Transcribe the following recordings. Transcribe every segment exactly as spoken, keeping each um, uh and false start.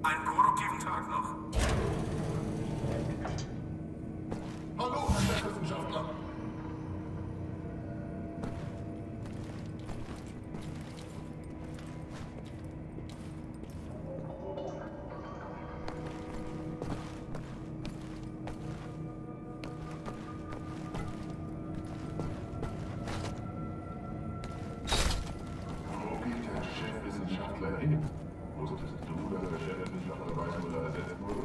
Einen produktiven Tag noch. Hallo, Herr Chefwissenschaftler. Wo geht der Chefwissenschaftler hin? Wusstest du, dass der Chefwissenschaftler Weissmuller ersetzt wurde?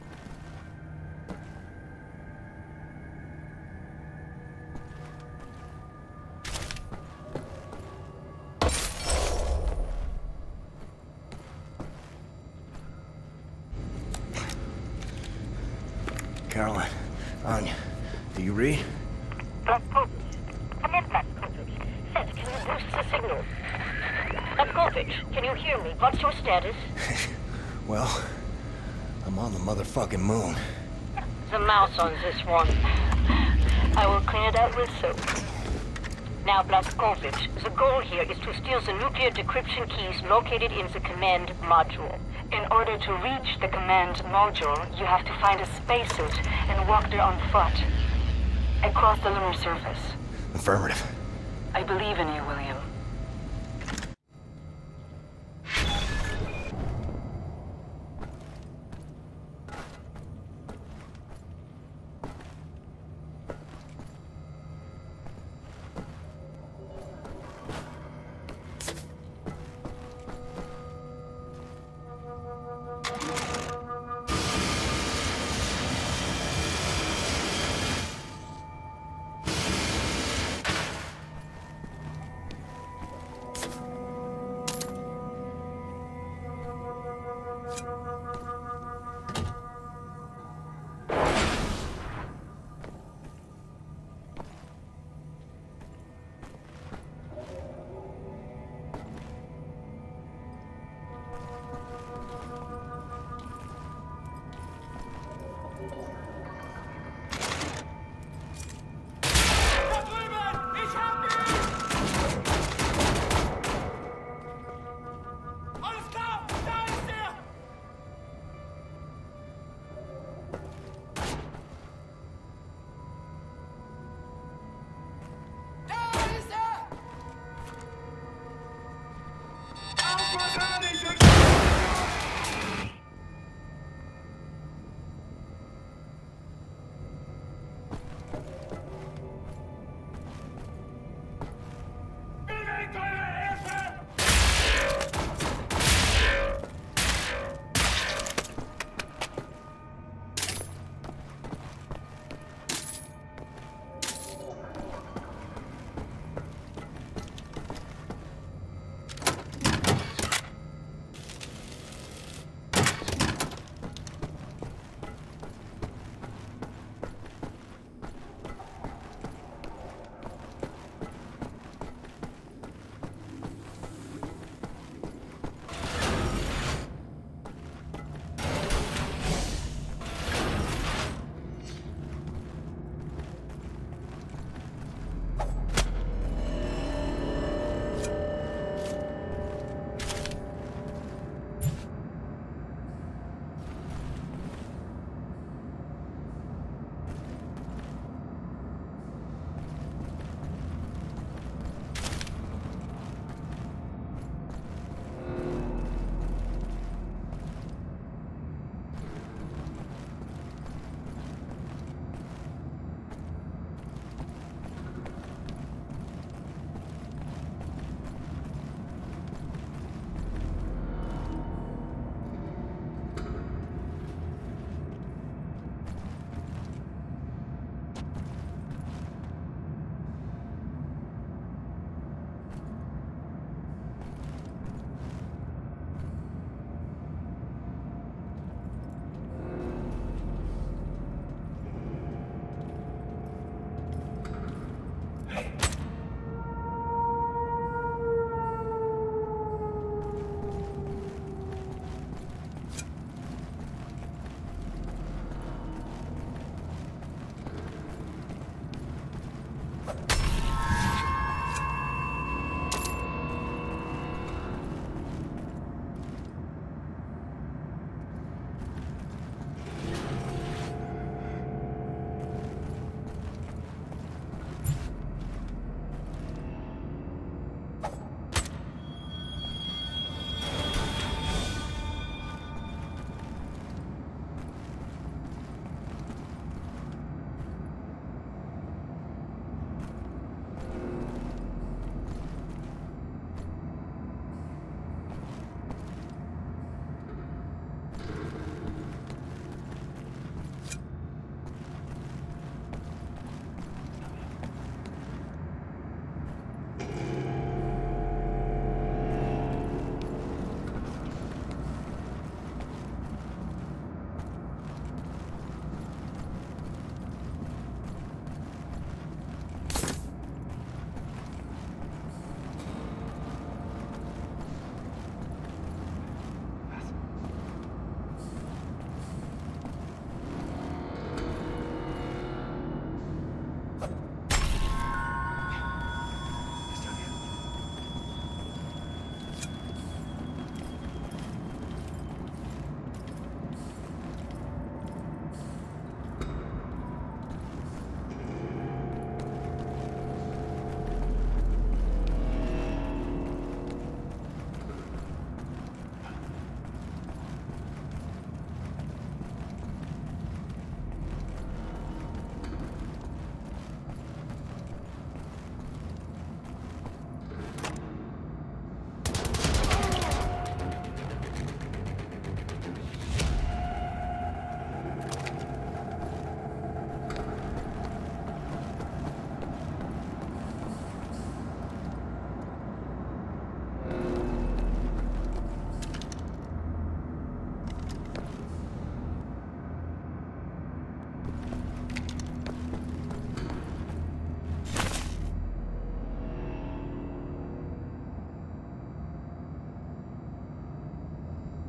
Caroline, Anya, do you read? Blazkowicz. Come in, Blazkowicz. Seth, can you boost the signal? Blazkowicz, can you hear me? What's your status? Well, I'm on the motherfucking moon. The mouse on this one. I will clean it out with soap. Now, Blazkowicz, the goal here is to steal the nuclear decryption keys located in the command module. In order to reach the command module, you have to find a spacesuit and walk there on foot. Across the lunar surface. Affirmative. I believe in you, William.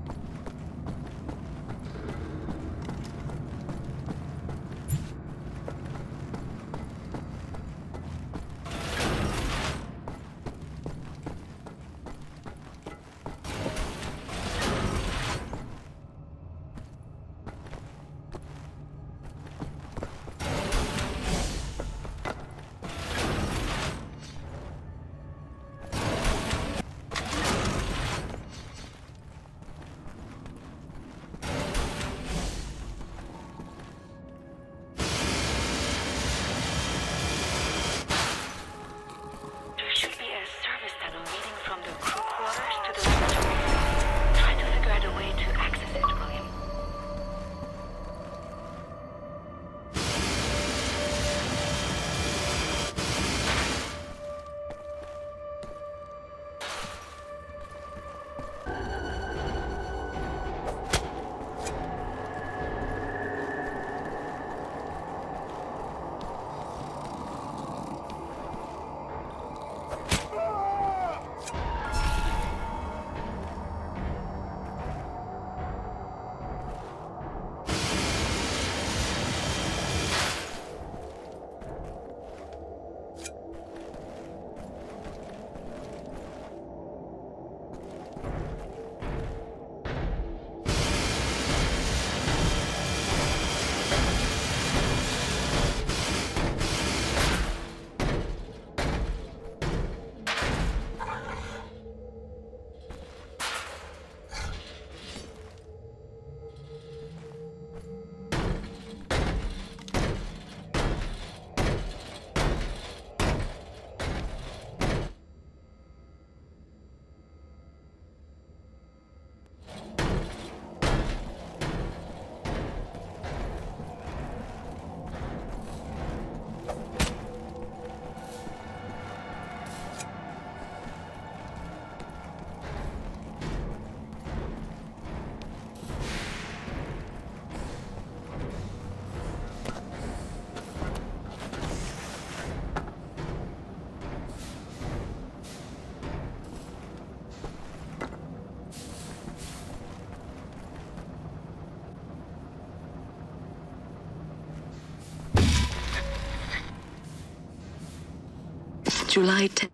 July tenth.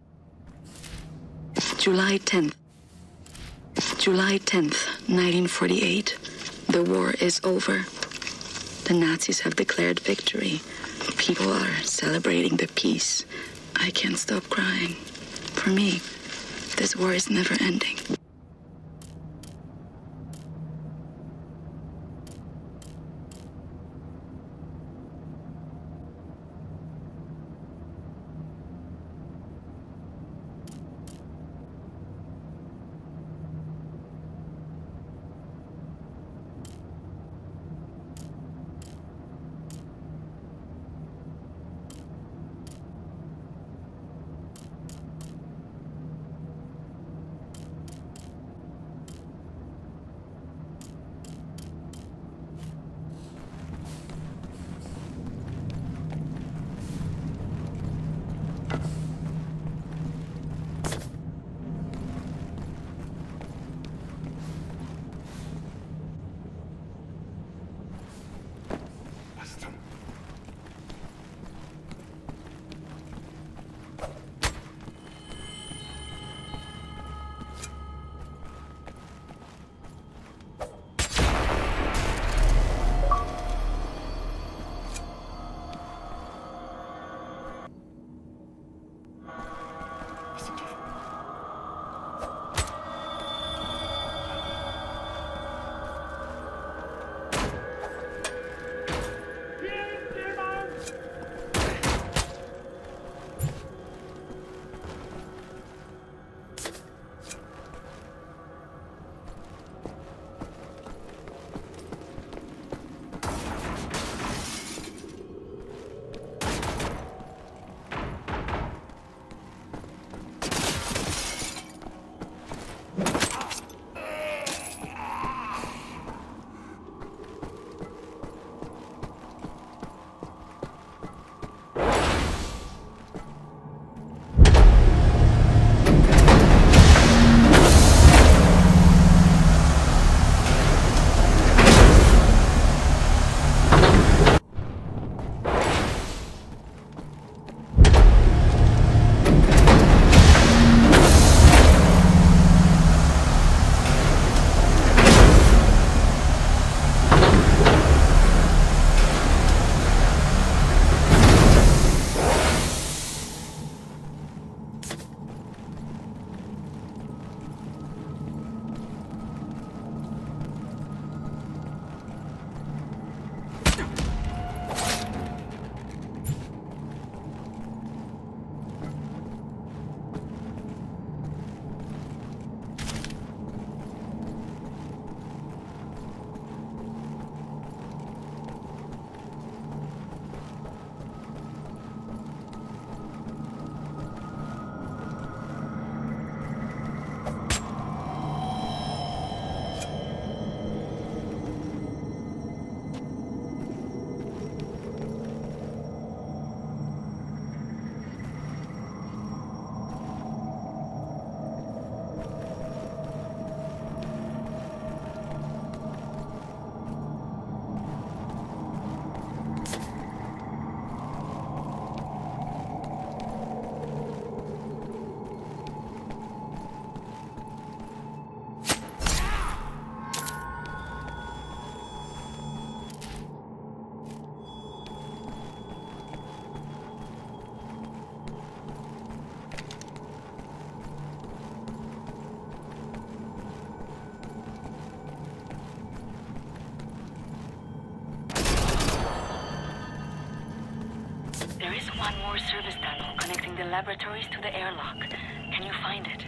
July tenth. July tenth, nineteen forty-eight. The war is over. The Nazis have declared victory. People are celebrating the peace. I can't stop crying. For me, this war is never ending. connecting the laboratories to the airlock. Can you find it?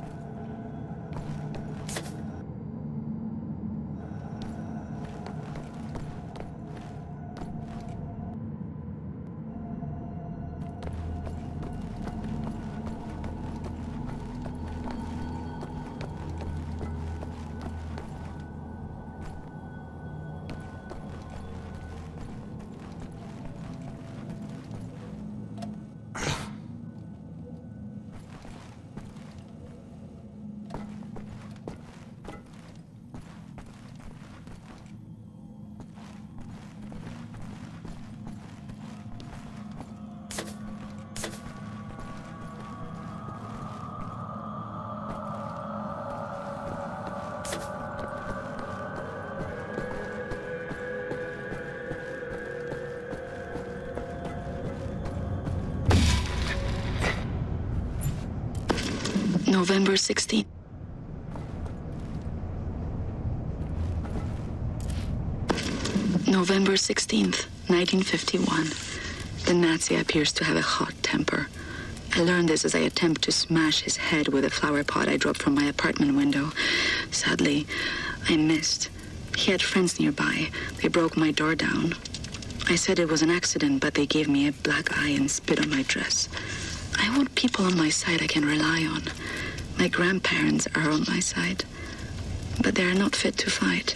November sixteenth. November sixteenth, nineteen fifty-one. The Nazi appears to have a hot temper. I learned this as I attempt to smash his head with a flower pot I dropped from my apartment window. Sadly, I missed. He had friends nearby. They broke my door down. I said it was an accident, but they gave me a black eye and spit on my dress. I want people on my side I can rely on. My grandparents are on my side, but they are not fit to fight.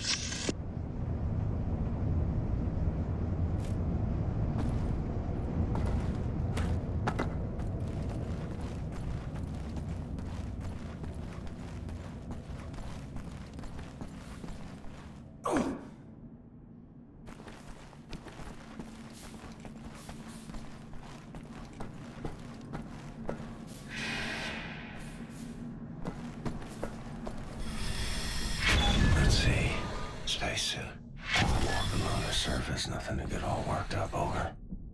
Spacesuit. Walking on the surface, nothing to get all worked up over.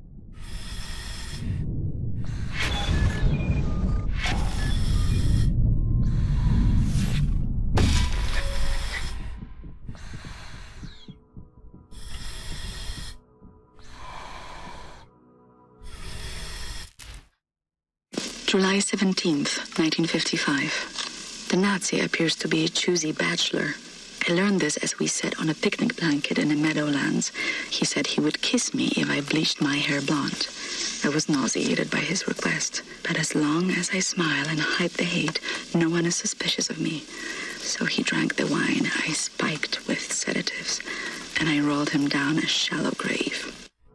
July seventeenth, nineteen fifty-five. The Nazi appears to be a choosy bachelor. I learned this as we sat on a picnic blanket in the meadowlands. He said he would kiss me if I bleached my hair blonde. I was nauseated by his request, but as long as I smile and hide the hate, no one is suspicious of me. So he drank the wine I spiked with sedatives, and I rolled him down a shallow grave.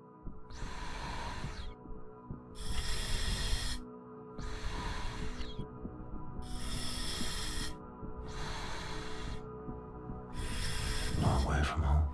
Long way from home.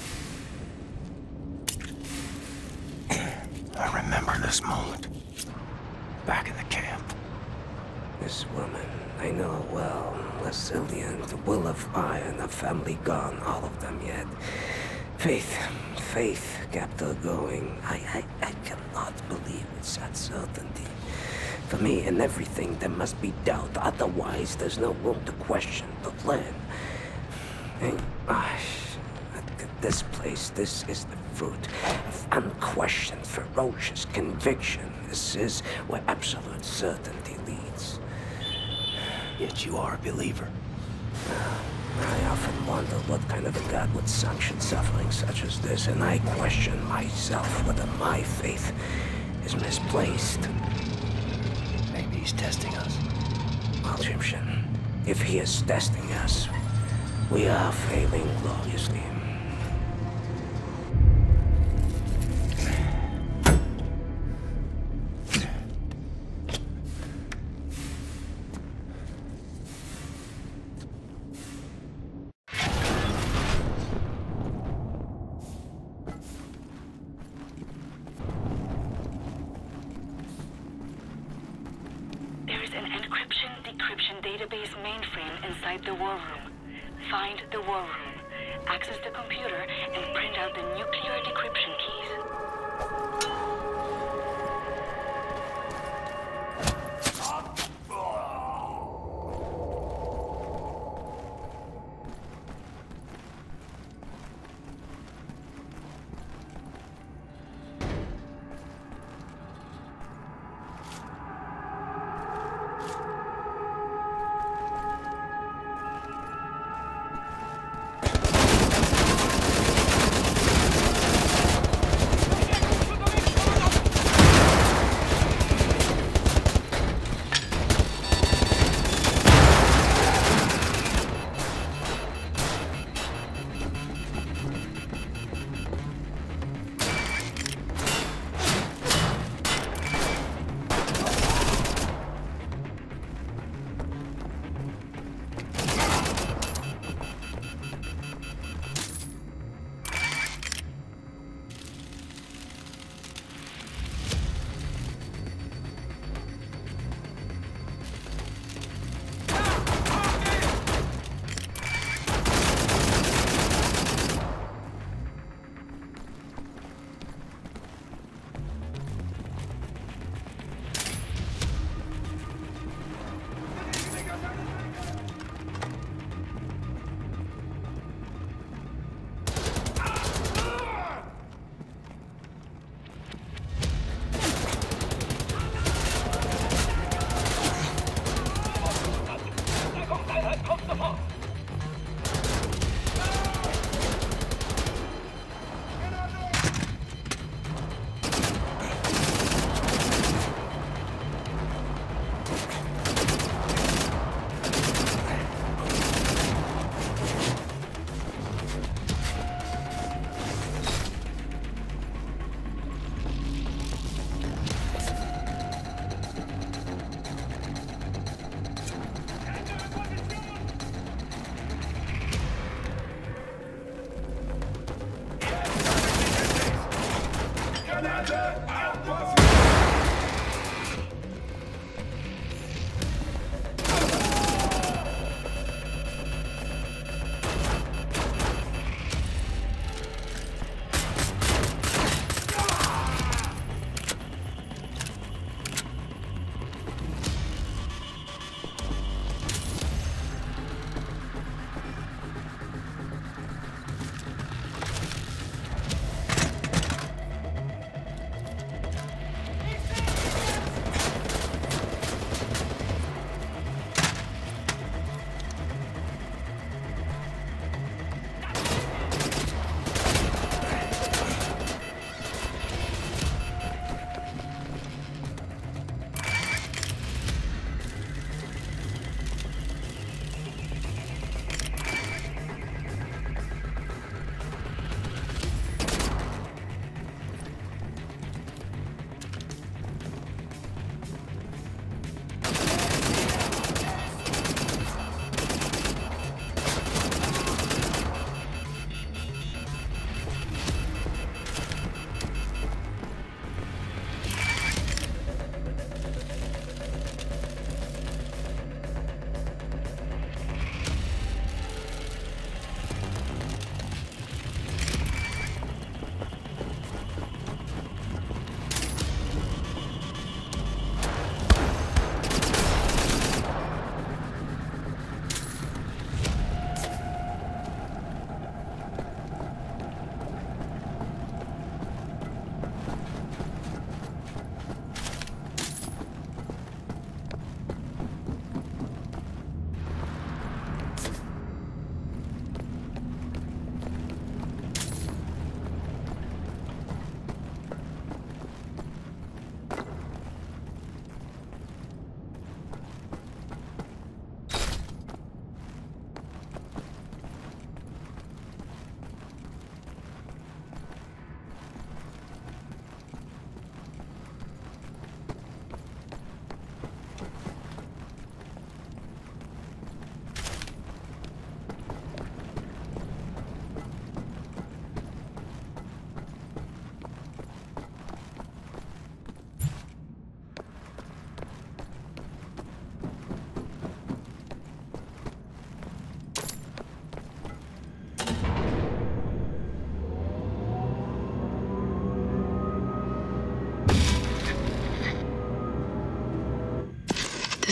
I remember this moment. back in the camp. This woman, I know well. Lasilian, the Will of Iron, a family gone, all of them yet. Faith, faith kept her going. I, I, I cannot believe it's that certainty. For me, in everything, there must be doubt. Otherwise, there's no room to question the plan. And, gosh, at this place, this is the fruit of unquestioned, ferocious conviction. This is where absolute certainty leads. Yet you are a believer. I often wonder what kind of a God would sanction suffering such as this, and I question myself whether my faith is misplaced. Maybe he's testing us. Well, Egyptian, if he is testing us, we are failing gloriously. Database mainframe inside the war room. Find the war room, access the computer, and print out the nuclear decryption keys.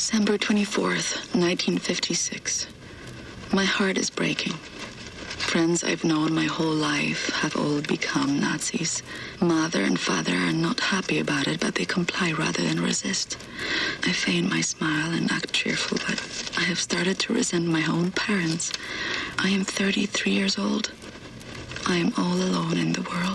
December twenty-fourth, nineteen fifty-six. My heart is breaking. Friends I've known my whole life have all become Nazis. Mother and father are not happy about it, but they comply rather than resist. I feign my smile and act cheerful, but I have started to resent my own parents. I am thirty-three years old. I am all alone in the world.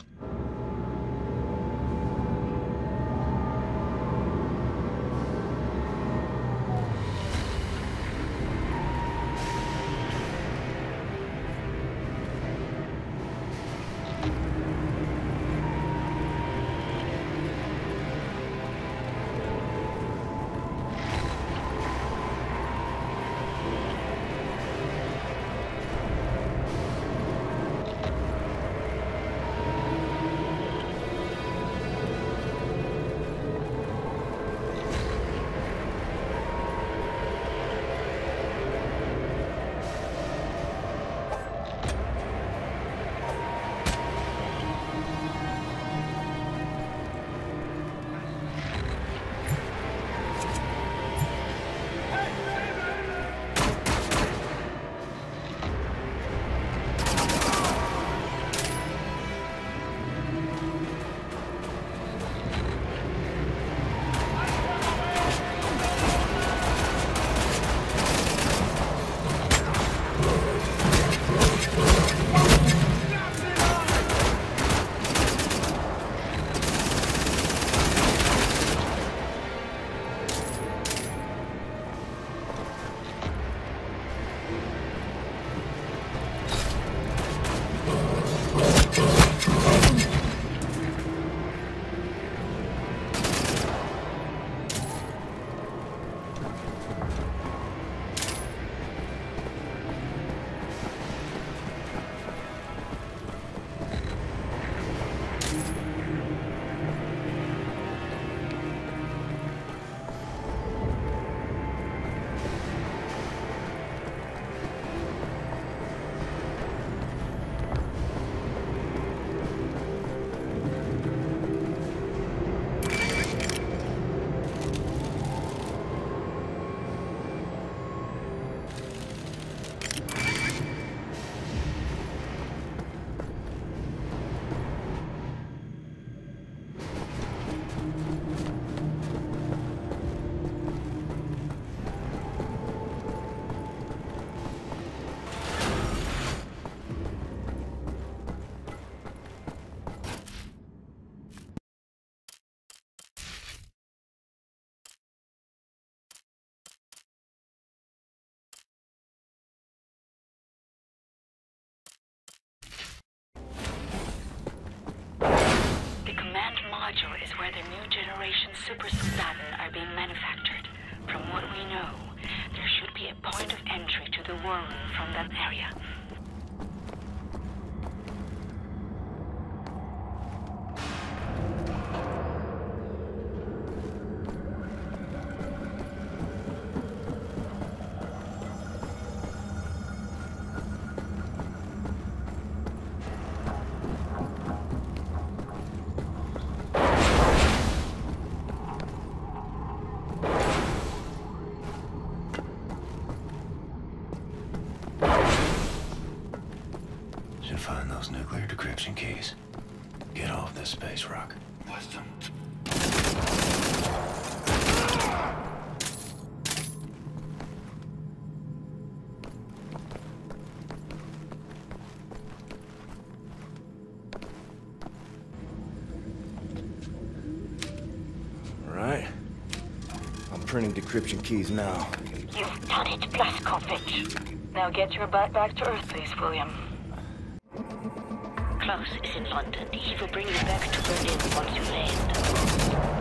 Module is where the new generation Super Soldaten are being manufactured. From what we know, there should be a point of entry to the war room from that area. Find those nuclear decryption keys. Get off this space rock. Wisdom. All right. I'm printing decryption keys now. You've done it, Blazkowicz. Now get your butt back to Earth, please, William. Klaus is in London. He will bring you back to Berlin once you land.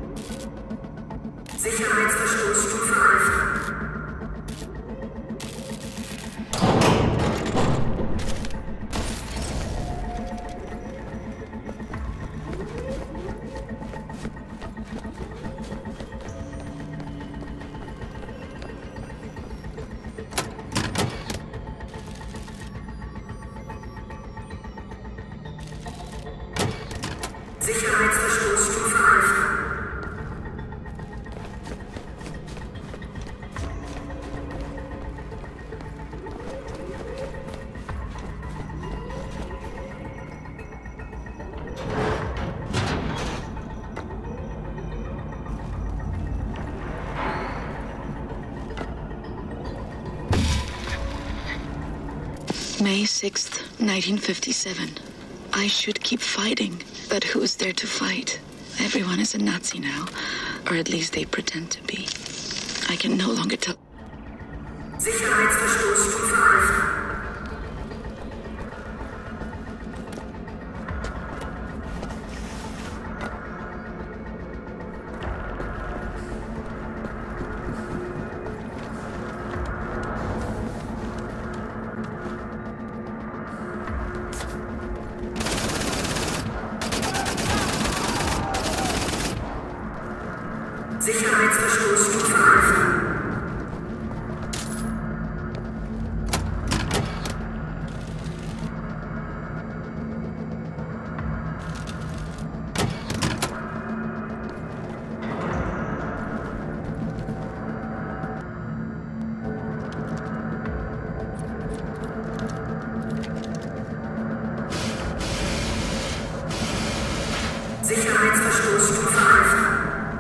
Sicherheitsverstoß Stufe eins. Sicherheitsverstoß Stufe Alpha. May sixth, nineteen fifty-seven. I should keep fighting, but who's there to fight? Everyone is a Nazi now, or at least they pretend to be. I can no longer tell. Sicherheitsverstoß Stufe Alpha. Sicherheitsverstoß Stufe Alpha. Sicherheitsverstoß Stufe Alpha.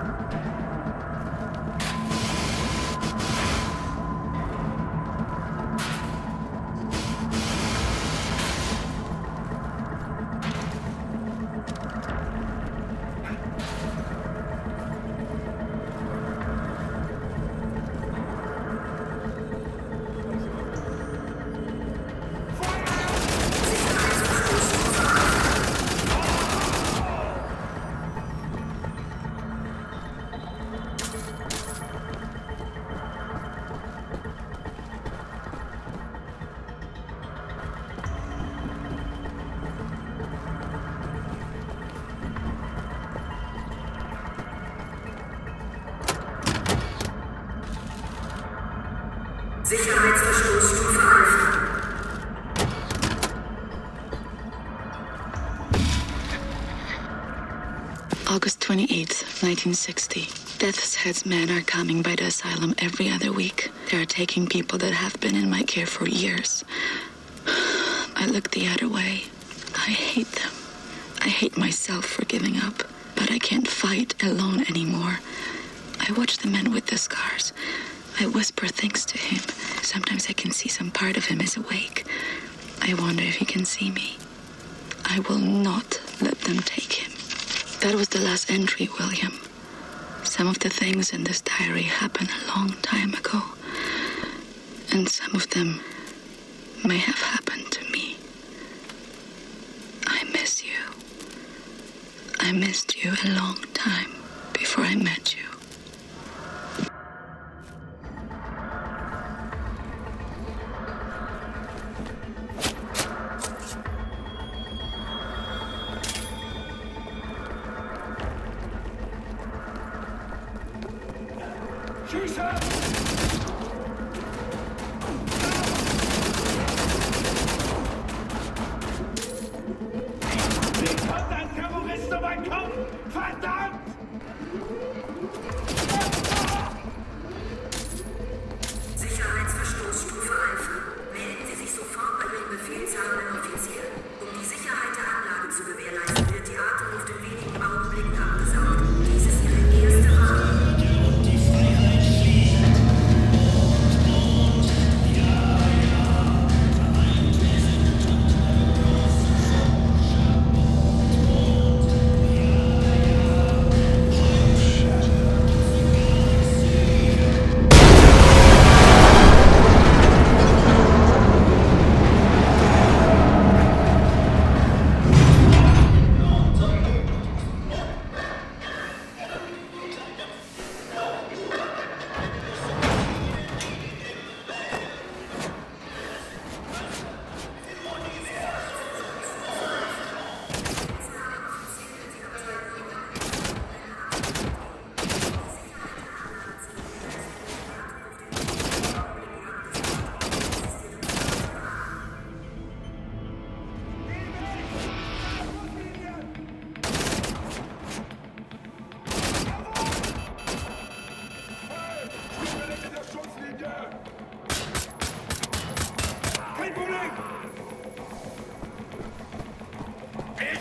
Sicherheitsverstoß Stufe Alpha. August twenty-eighth, nineteen sixty. Death's Head's men are coming by the asylum every other week. They are taking people that have been in my care for years. I look the other way. I hate them. I hate myself for giving up, but I can't fight alone anymore. I watch the man with the scars. I whisper things to him. Sometimes I can see some part of him is awake. I wonder if he can see me. I will not let them take him. That was the last entry, William. Some of the things in this diary happened a long time ago. And some of them may have happened to me. I miss you. I missed you a long time before I met you. Sicherheitsverstoß Stufe Alpha. Melden Sie sich sofort bei Ihrem befehlshabenden Offizier. Um die Sicherheit der Anlage zu gewährleisten, wird die Atemluft in wenigen Augenblicken abgesaugt. Dies ist Ihre erste Warnung. Die Freiheit fliehen.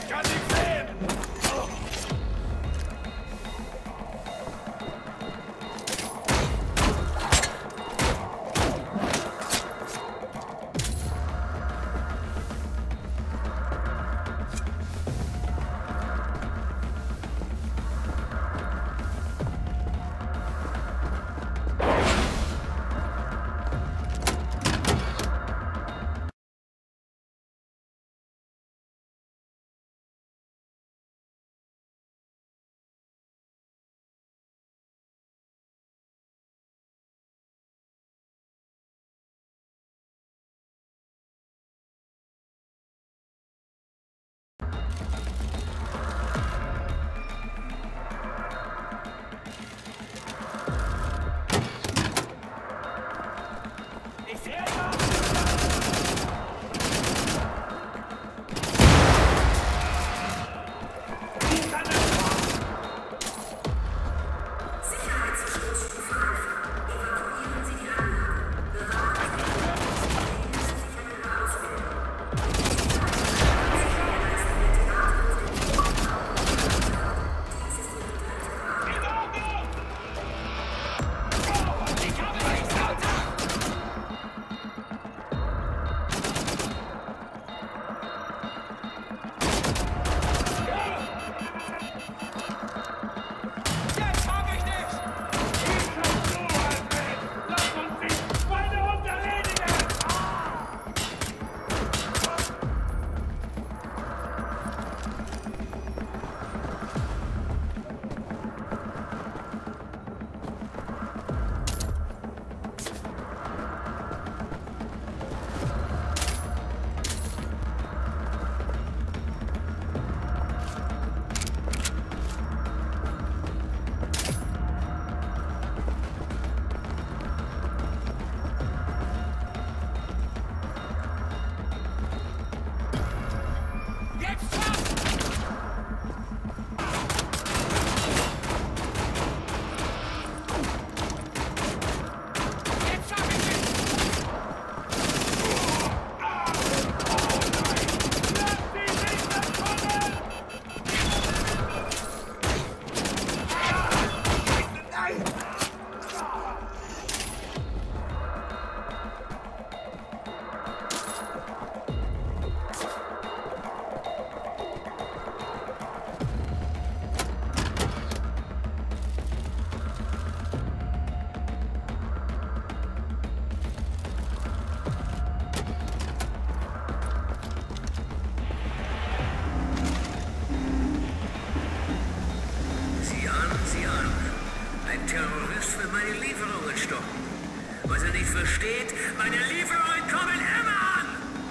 versteht, meine Lieferungen kommen immer an!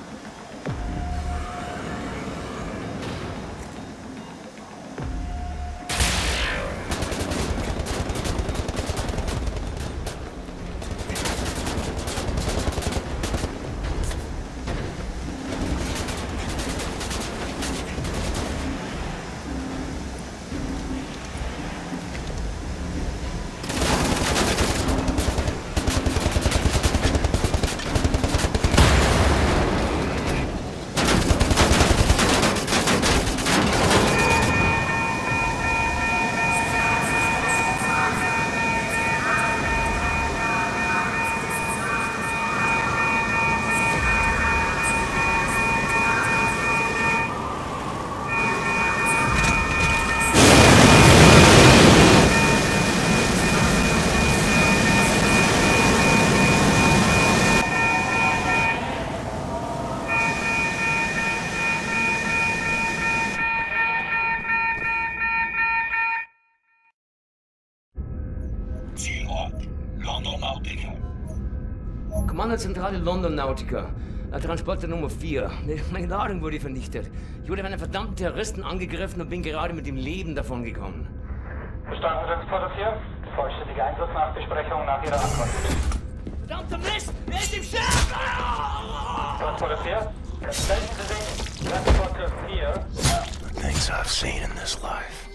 Kommandozentrale London Nautica. Transporter Nummer vier. Meine Ladung wurde vernichtet. Ich wurde von einem verdammten Terroristen angegriffen und bin gerade mit dem Leben davongekommen. Verstanden, Transporter vier. Vollständige Einsatznachbesprechung nach Ihrer Ankunft. Verdammter Mist! Wer ist im Schiff? Transporter vier. Melden Sie sich. Transporter vier. The things I've seen in this life.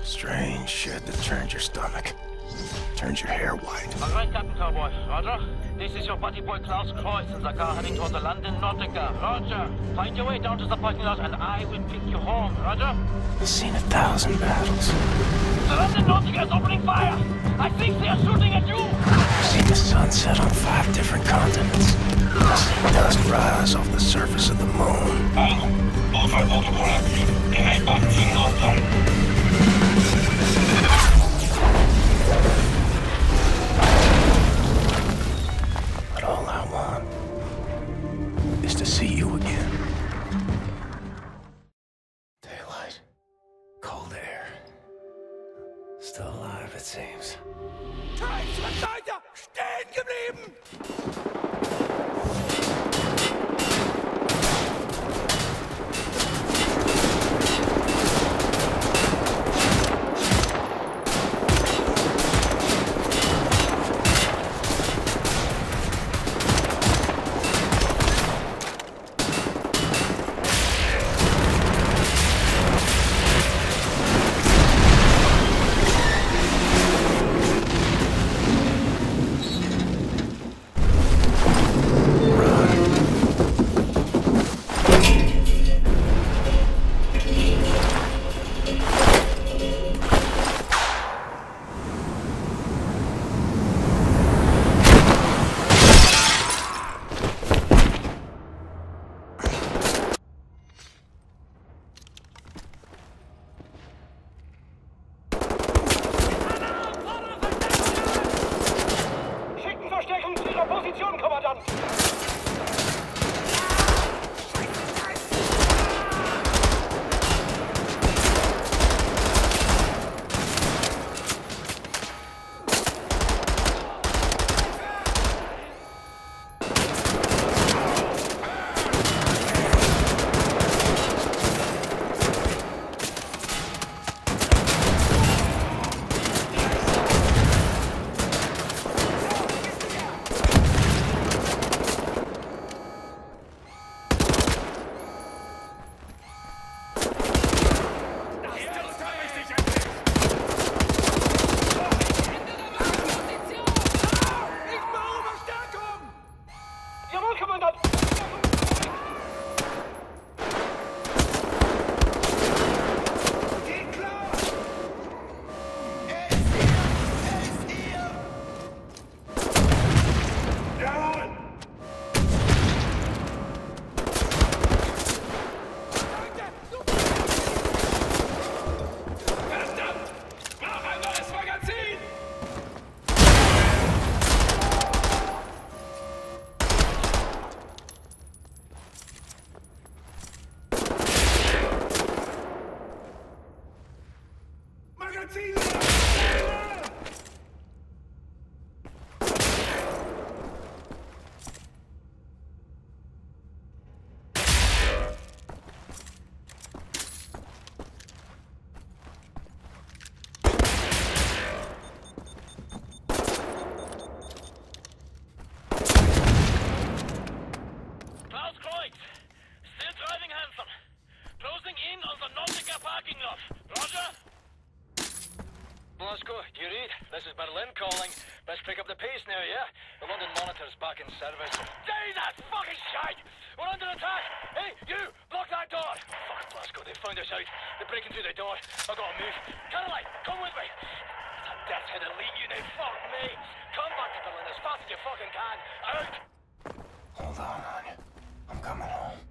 Strange shit that turns your stomach. Turns your hair white. All right, Captain Cowboy. Roger. This is your buddy boy Klaus Kreuz and the car heading towards the London Nautica. Roger. Find your way down to the parking lot and I will pick you home. Roger? I've seen a thousand battles. The London Nautica is opening fire! I think they are shooting at you! I've seen the sun set on five different continents. I've seen dust rise off the surface of the moon. But all I want is to see you again. Daylight. Cold air. Still alive, it seems. Stehen geblieben! Glasgow, do you read? This is Berlin calling. Let's pick up the pace now, yeah? The London Monitor's back in service. Down that fucking shite! We're under attack! Hey, you! Block that door! Fuck Glasgow, they found us out. They're breaking through the door. I've got to move. Caroline, come with me! That death's-head elite unit, fuck me! Come back to Berlin as fast as you fucking can! Out! Hold on, Anya. I'm coming home.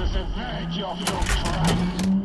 the severity of your crime.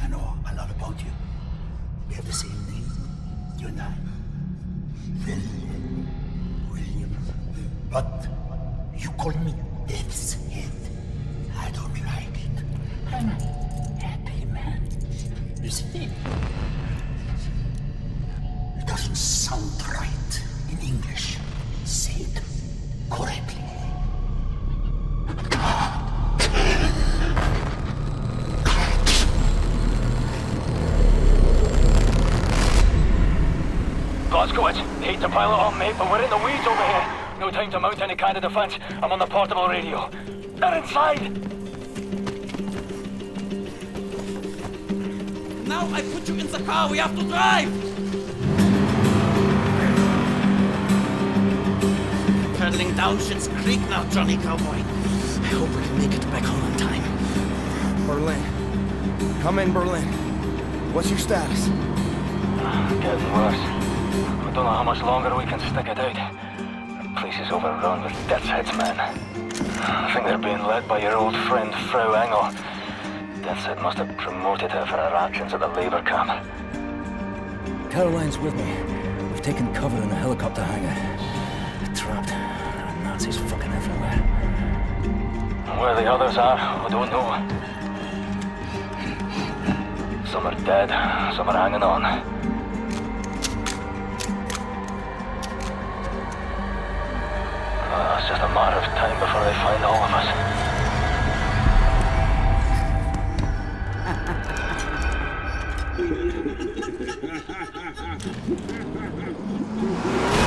I know a lot about you. We have the same name, you and I. William. William. But you call me Death's Head. I don't like it. I'm a happy man. You see? It doesn't sound right in English. Say it correctly. Blazkowicz, hate to pile it on, mate, but we're in the weeds over here. No time to mount any kind of defense. I'm on the portable radio. They're inside! Now I put you in the car, we have to drive! Pedaling down Schitt's Creek now, Johnny Cowboy. I hope we can make it back home in time. Berlin. Come in, Berlin. What's your status? Getting worse. I don't know how much longer we can stick it out. The place is overrun with Death's Head's men. I think they're being led by your old friend, Frau Engel. Death's Head must have promoted her for her actions at the labor camp. Caroline's with me. We've taken cover in the helicopter hangar. We're trapped. There are Nazis fucking everywhere. Where the others are, I don't know. Some are dead, some are hanging on. Uh, it's just a matter of time before they find all of us.